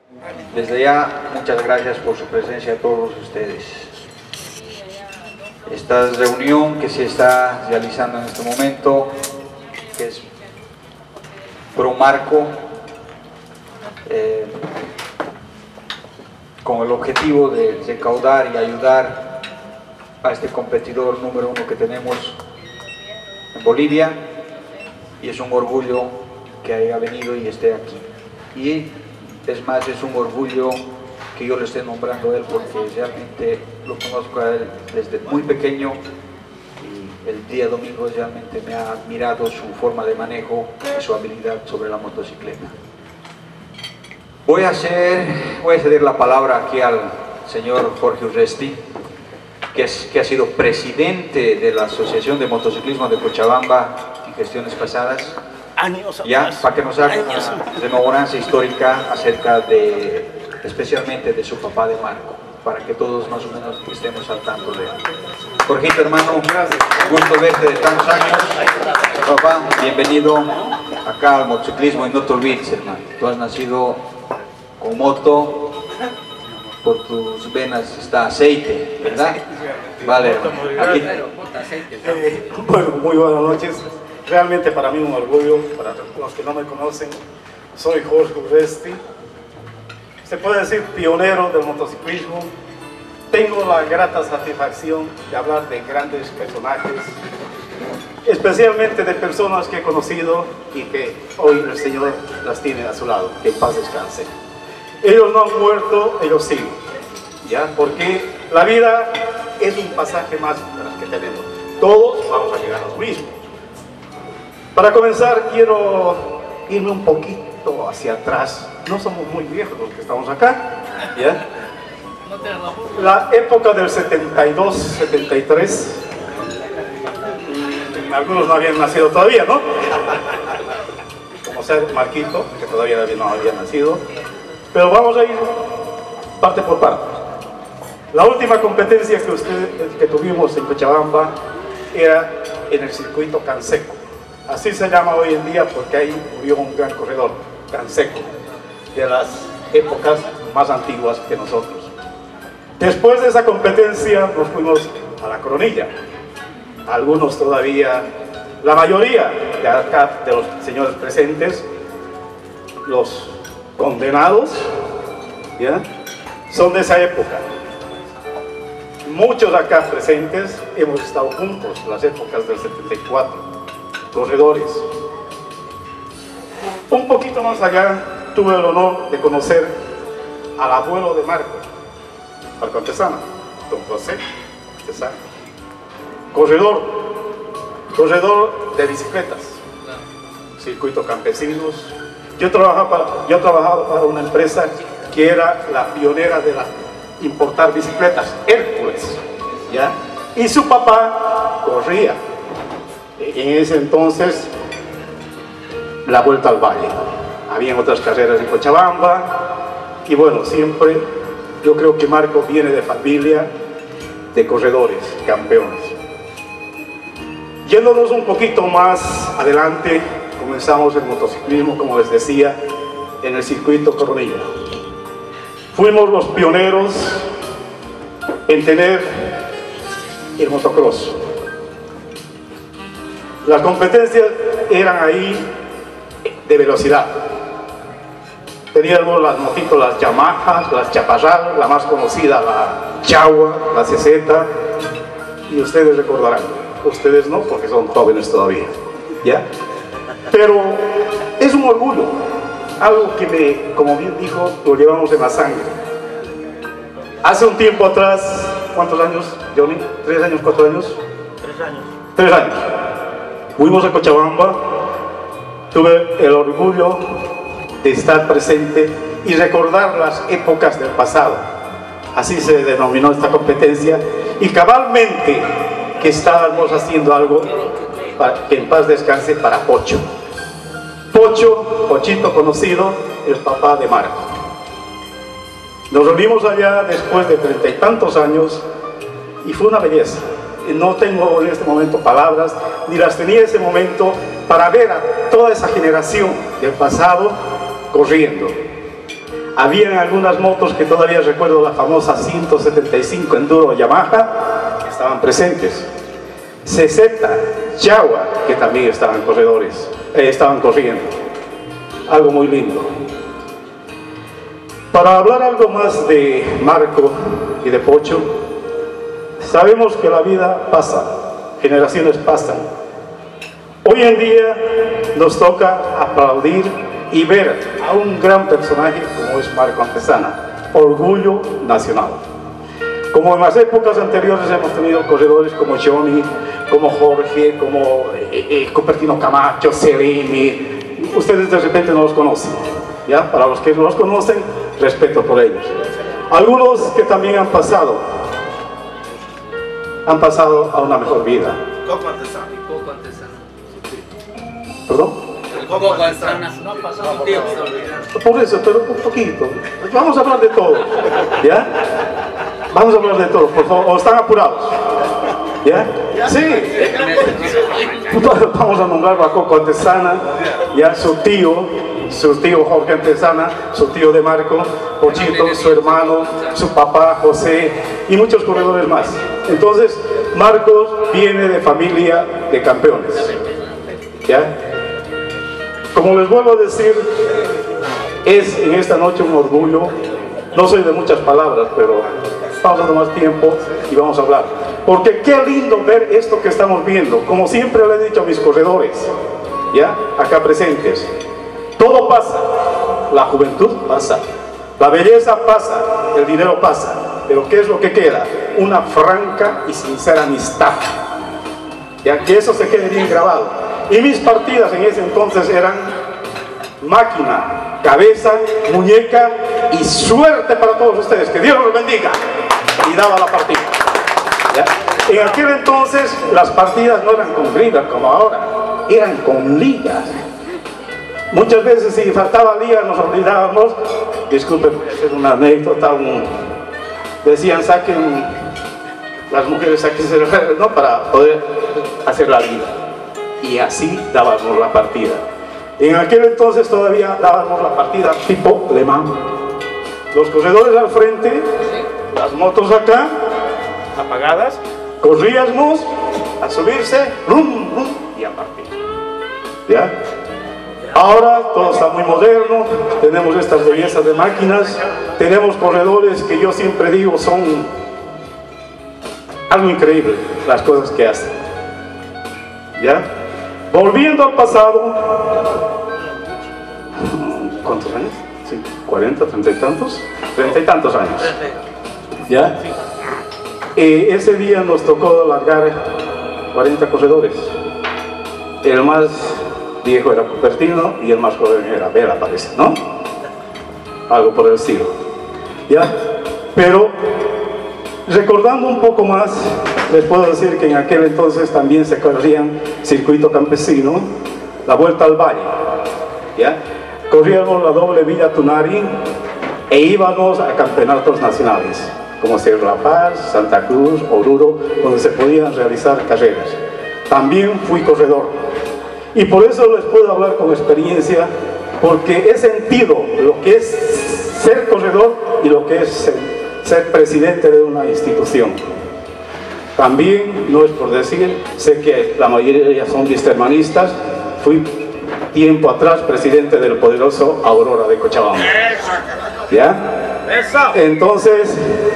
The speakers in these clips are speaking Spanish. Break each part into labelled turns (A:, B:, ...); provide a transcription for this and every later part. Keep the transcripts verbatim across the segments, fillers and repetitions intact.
A: Desde ya, muchas gracias por su presencia a todos ustedes. Esta reunión que se está realizando en este momento, que es Promarco, eh, con el objetivo de recaudar y ayudar a este competidor número uno que tenemos en Bolivia, y es un orgullo que haya venido y esté aquí. Y es más, es un orgullo que yo le esté nombrando a él, porque realmente lo conozco a él desde muy pequeño, y el día domingo realmente me ha admirado su forma de manejo y su habilidad sobre la motocicleta. Voy a, hacer, voy a ceder la palabra aquí al señor Jorge Urresti, que, es, que ha sido presidente de la Asociación de Motociclismo de Cochabamba en gestiones pasadas,
B: años
A: ya,
B: atrás.
A: para que nos haga una remembranza histórica acerca de, especialmente de su papá de Marco, para que todos más o menos estemos al tanto de él. Jorgito, hermano, gusto verte de tantos años. Papá, bienvenido acá al motociclismo, y no te olvides, hermano, tú has nacido con moto, por tus venas está aceite, ¿verdad? Vale, aquí.
B: Eh, bueno, muy buenas noches. Realmente para mí un orgullo, para los que no me conocen, soy Jorge Urresti. Se puede decir pionero del motociclismo. Tengo la grata satisfacción de hablar de grandes personajes, especialmente de personas que he conocido y que hoy el Señor las tiene a su lado, que en paz descanse. Ellos no han muerto, ellos siguen, ¿ya? Porque la vida es un pasaje más de las que tenemos. Todos vamos a llegar a lo mismo. Para comenzar, quiero irme un poquito hacia atrás. No somos muy viejos los que estamos acá, ¿ya? La época del setenta y dos, setenta y tres, algunos no habían nacido todavía, ¿no? Como sea Marquito, que todavía no había nacido. Pero vamos a ir parte por parte. La última competencia que, usted, que tuvimos en Cochabamba era en el circuito Canseco. Así se llama hoy en día porque ahí murió un gran corredor, Canseco, de las épocas más antiguas que nosotros. Después de esa competencia nos fuimos a la Coronilla. Algunos todavía, la mayoría de acá, de los señores presentes, los condenados, ¿ya?, son de esa época. Muchos acá presentes hemos estado juntos en las épocas del setenta y cuatro, corredores. Un poquito más allá tuve el honor de conocer al abuelo de Marco, Marco Antesana, don José Antesana, corredor, corredor de bicicletas, circuito campesinos. Yo trabajaba, para, yo trabajaba para una empresa que era la pionera de la, importar bicicletas, Hércules, ¿ya? Y su papá corría. En ese entonces, la Vuelta al Valle. Habían otras carreras en Cochabamba, y bueno, siempre, yo creo que Marco viene de familia de corredores, campeones. Yéndonos un poquito más adelante, comenzamos el motociclismo, como les decía, en el circuito Coronilla. Fuimos los pioneros en tener el motocross. Las competencias eran ahí de velocidad. Teníamos las motitos, las Yamaha, las Chaparral, la más conocida, la Chagua, la C Z, y ustedes recordarán. Ustedes no, porque son jóvenes todavía, ¿ya? Pero es un orgullo, algo que, me, como bien dijo, lo llevamos en la sangre. Hace un tiempo atrás, ¿cuántos años, Johnny? ¿Tres años, cuatro años?
C: Tres años.
B: Tres años. Fuimos a Cochabamba, tuve el orgullo de estar presente y recordar las épocas del pasado. Así se denominó esta competencia, y cabalmente que estábamos haciendo algo para que en paz descanse para Pocho. Pocho, Pochito conocido, el papá de Marco. Nos reunimos allá después de treinta y tantos años y fue una belleza. No tengo en este momento palabras, ni las tenía en ese momento, para ver a toda esa generación del pasado corriendo. Habían algunas motos que todavía recuerdo, la famosa ciento setenta y cinco Enduro Yamaha, que estaban presentes. C Z, Jaguar, que también estaban corredores, eh, estaban corriendo. Algo muy lindo. Para hablar algo más de Marco y de Pocho, sabemos que la vida pasa, generaciones pasan. Hoy en día nos toca aplaudir y ver a un gran personaje como es Marco Antezana, orgullo nacional. Como en las épocas anteriores hemos tenido corredores como Johnny, como Jorge, como eh, eh, Cupertino Camacho, Seremi. Ustedes de repente no los conocen, ¿ya? Para los que no los conocen, respeto por ellos. Algunos que también han pasado, han pasado a una mejor vida.
C: Coco Antezana. Coco Antezana.
B: ¿Perdón?
C: Coco Antezana. No ha pasado un tiempo.
B: Por eso, pero un poquito. Vamos a hablar de todo, ¿ya? Vamos a hablar de todo, por favor. ¿O están apurados? ¿Ya? Sí. Vamos a nombrar a Coco Antezana, ya su tío, su tío Jorge Antezana, su tío de Marco, Pochito, su hermano, su papá José y muchos corredores más. Entonces, Marcos viene de familia de campeones, ¿ya? Como les vuelvo a decir, es en esta noche un orgullo. No soy de muchas palabras, pero vamos a tomar tiempo y vamos a hablar. Porque qué lindo ver esto que estamos viendo. Como siempre le he dicho a mis corredores, ¿ya? Acá presentes. Todo pasa. La juventud pasa. La belleza pasa. El dinero pasa. Pero ¿qué es lo que queda? Una franca y sincera amistad. Ya que eso se quede bien grabado. Y mis partidas en ese entonces eran máquina, cabeza, muñeca y suerte para todos ustedes. Que Dios los bendiga. Y daba la partida. ¿Ya? En aquel entonces las partidas no eran con ligas como ahora, eran con ligas. Muchas veces si faltaba liga nos olvidábamos. Disculpen, voy a hacer una anécdota. Un, decían saquen, las mujeres saquen el ¿no? Para poder hacer la liga. Y así dábamos la partida. En aquel entonces todavía dábamos la partida tipo Le Mans. Los corredores al frente, las motos acá, apagadas, corríamos a subirse, rum, rum, y a partir. ¿Ya? Ahora todo está muy moderno, tenemos estas bellezas de máquinas, tenemos corredores que yo siempre digo son algo increíble, las cosas que hacen. ¿Ya? Volviendo al pasado, ¿cuántos años? Sí, cuarenta, treinta y tantos, treinta y tantos años. ¿Ya? Eh, ese día nos tocó largar cuarenta corredores. El más viejo era Cupertino y el más joven era Vela, parece, ¿no? Algo por el estilo. ¿Ya? Pero recordando un poco más, les puedo decir que en aquel entonces también se corrían circuito campesino, la Vuelta al Valle, ¿ya? Corríamos la doble Villa Tunari e íbamos a campeonatos nacionales, como Cerro La Paz, Santa Cruz, Oruro, donde se podían realizar carreras. También fui corredor. Y por eso les puedo hablar con experiencia, porque he sentido lo que es ser corredor y lo que es ser, ser presidente de una institución. También, no es por decir, sé que la mayoría son bistermanistas, fui tiempo atrás presidente del poderoso Aurora de Cochabamba. ¿Ya? Entonces,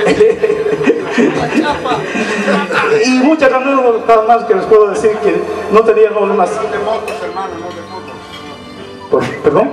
B: y muchas anécdotas más que les puedo decir que no teníamos unas... Por, ¿Perdón?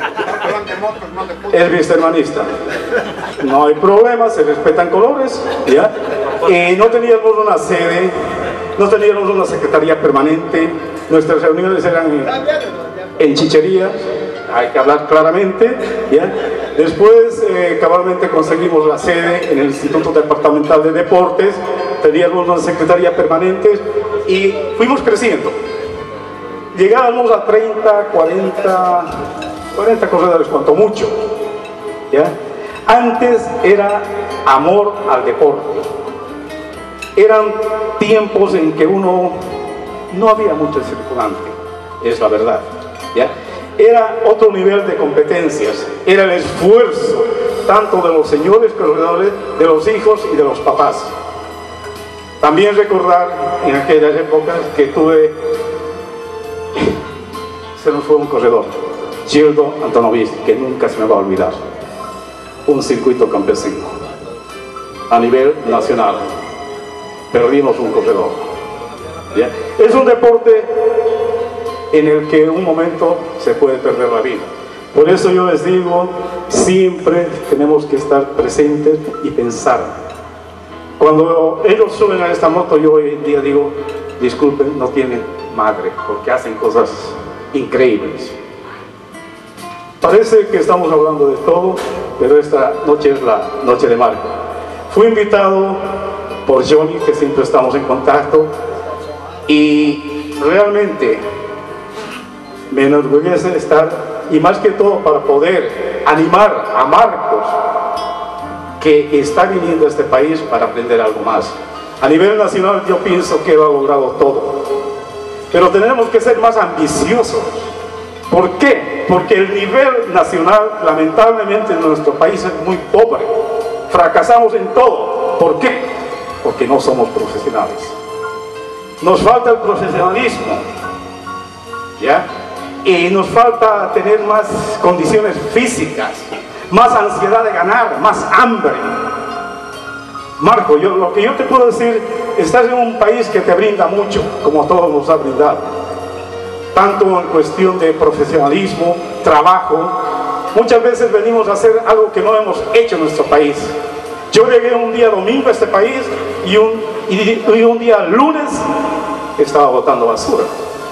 B: Es bistermanista. No hay problema, se respetan colores, ¿ya? Y no teníamos una sede, no teníamos una secretaría permanente, nuestras reuniones eran en, en chicherías, hay que hablar claramente, ¿ya? Después, eh, cabalmente conseguimos la sede en el Instituto Departamental de Deportes, teníamos una secretaría permanente y fuimos creciendo. Llegábamos a treinta, cuarenta, cuarenta corredores, cuanto mucho, ¿ya? Antes era amor al deporte. Eran tiempos en que uno no había mucho circulante, es la verdad, ¿ya? era otro nivel de competencias, era el esfuerzo tanto de los señores corredores, de los hijos y de los papás. También recordar en aquellas épocas que tuve, se nos fue un corredor, Gildo Antonovich, que nunca se me va a olvidar, un circuito campesino a nivel nacional, perdimos un corredor. ¿Ya? Es un deporte en el que en un momento se puede perder la vida. Por eso yo les digo, siempre tenemos que estar presentes y pensar. Cuando ellos suben a esta moto, yo hoy en día digo, disculpen, no tienen madre, porque hacen cosas increíbles. Parece que estamos hablando de todo, pero esta noche es la noche de Marco. Fui invitado por Johnny, que siempre estamos en contacto, y realmente me enorgullece estar, y más que todo para poder animar a Marcos, que está viniendo a este país para aprender algo más. A nivel nacional yo pienso que lo ha logrado todo, pero tenemos que ser más ambiciosos. ¿Por qué? Porque el nivel nacional lamentablemente en nuestro país es muy pobre, fracasamos en todo. ¿Por qué? Porque no somos profesionales, nos falta el profesionalismo, ¿ya? Y nos falta tener más condiciones físicas, más ansiedad de ganar, más hambre. Marco, yo, lo que yo te puedo decir, estás en un país que te brinda mucho, como a todos nos ha brindado, tanto en cuestión de profesionalismo, trabajo. Muchas veces venimos a hacer algo que no hemos hecho en nuestro país. Yo llegué un día domingo a este país y un, y, y un día lunes estaba botando basura.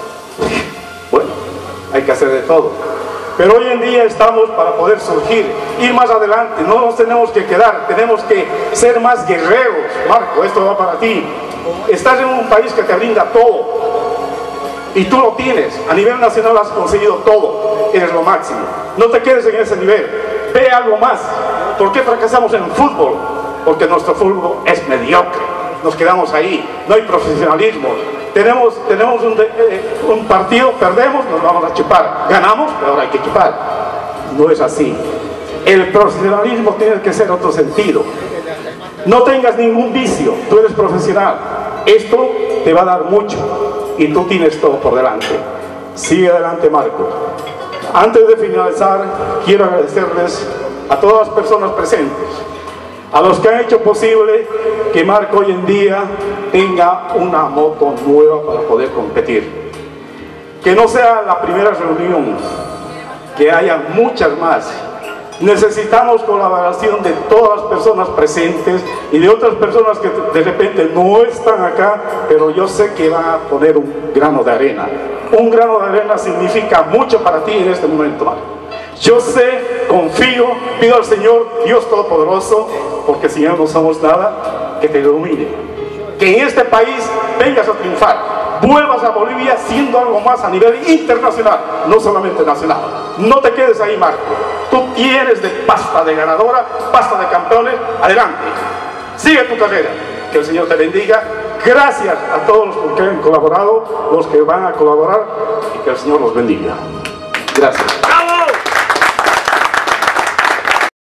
B: Bueno, hay que hacer de todo, pero hoy en día estamos para poder surgir, ir más adelante. No nos tenemos que quedar, tenemos que ser más guerreros. Marco, esto va para ti. Estás en un país que te brinda todo y tú lo tienes. A nivel nacional has conseguido todo, eres lo máximo. No te quedes en ese nivel, ve algo más. ¿Por qué fracasamos en el fútbol? Porque nuestro fútbol es mediocre, nos quedamos ahí, no hay profesionalismo. Tenemos, tenemos un, de, eh, un partido, perdemos, nos vamos a chupar. Ganamos, pero ahora hay que chupar. No es así. El profesionalismo tiene que ser otro sentido. No tengas ningún vicio, tú eres profesional. Esto te va a dar mucho y tú tienes todo por delante. Sigue adelante, Marco. Antes de finalizar, quiero agradecerles a todas las personas presentes, a los que han hecho posible que Marco hoy en día tenga una moto nueva para poder competir. Que no sea la primera reunión, que haya muchas más. Necesitamos colaboración de todas las personas presentes y de otras personas que de repente no están acá, pero yo sé que van a poner un grano de arena. Un grano de arena significa mucho para ti en este momento, Marco. Yo sé, confío, pido al Señor, Dios Todopoderoso, porque si no, no somos nada, que te ilumine. Que en este país vengas a triunfar, vuelvas a Bolivia siendo algo más a nivel internacional, no solamente nacional. No te quedes ahí, Marco. Tú tienes de pasta de ganadora, pasta de campeones, adelante. Sigue tu carrera. Que el Señor te bendiga. Gracias a todos los que han colaborado, los que van a colaborar, y que el Señor los bendiga. Gracias.